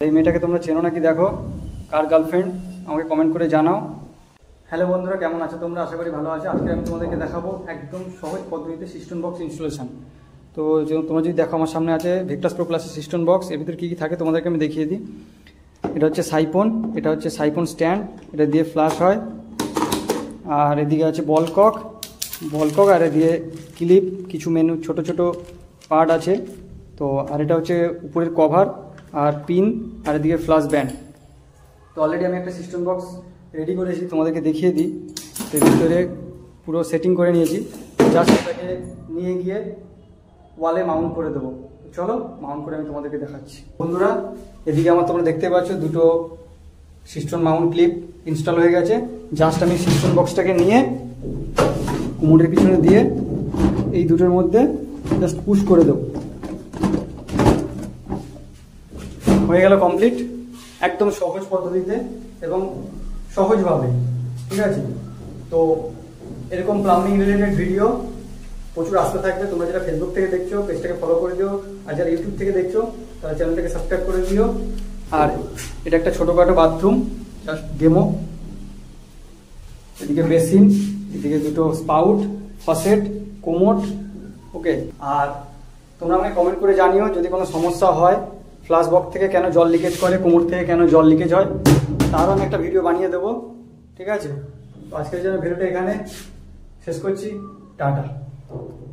এই মেয়েটাকে তোমরা চেনো নাকি দেখো, কার গার্লফ্রেন্ড আমাকে কমেন্ট করে জানাও। হ্যালো বন্ধুরা, কেমন আছো তোমরা? আশা করি ভালো আছো। আজকে আমি তোমাদেরকে দেখাবো একদম সহজ পদ্ধতিতে সিস্টেম বক্স ইনস্টলেশন। তো তোমরা যদি দেখো, আমার সামনে আছে ভিক্টাস প্রো প্লাসের সিস্টেম বক্স। এর ভিতরে কী কী থাকে তোমাদেরকে আমি দেখিয়ে দিই। এটা হচ্ছে সাইফোন, এটা হচ্ছে সাইফোন স্ট্যান্ড, এটা দিয়ে ফ্ল্যাশ হয়। আর এদিকে আছে বলকক, আর এদিকে ক্লিপ, কিছু মেনু ছোট ছোট পার্ট আছে। তো আর এটা হচ্ছে উপরের কভার আর পিন, আর এদিকে ফ্ল্যাশ ব্যান্ড। তো অলরেডি আমি একটা সিস্টেম বক্স রেডি করেছি, তোমাদেরকে দেখিয়ে দিই। এর ভিতরে পুরো সেটিং করে নিয়েছি, জাস্ট এটাকে নিয়ে গিয়ে ওয়ালে মাউন্ট করে দেবো। চলো মাউন্ট করে আমি তোমাদেরকে দেখাচ্ছি। বন্ধুরা, এদিকে আমার তোমরা দেখতে পাচ্ছ দুটো সিস্টেম মাউন্ট ক্লিপ ইনস্টল হয়ে গেছে। জাস্ট আমি সিস্টেম বক্সটাকে নিয়ে কোমরের পিছনে দিয়ে এই দুটোর মধ্যে জাস্ট পুশ করে দেবো, হয়ে গেল কমপ্লিট। একদম সহজ পদ্ধতিতে এবং সহজভাবে, ঠিক আছে? তো এরকম প্লাম্বিং রিলেটেড ভিডিও প্রচুর আসতে থাকবে। তোমরা যারা ফেসবুক থেকে দেখছো পেজটাকে ফলো করে দিও, আর যারা ইউটিউব থেকে দেখছো তারা চ্যানেলটাকে সাবস্ক্রাইব করে দিও। আর এটা একটা ছোটোখাটো বাথরুম, জাস্ট ডেমো। এদিকে বেসিন, এদিকে দুটো স্পাউট, ফসেট, কোমোড, ওকে। আর তোমরা আমাকে কমেন্ট করে জানিও যদি কোনো সমস্যা হয়, ফ্ল্যাশ বক্স থেকে কেন জল লিকেজ করে, কোমোড থেকে কেন জল লিকেজ হয়, তারও আমি একটা ভিডিও বানিয়ে দেবো, ঠিক আছে? তো আজকের জন্য ভিডিওটা এখানে শেষ করছি। টাটা।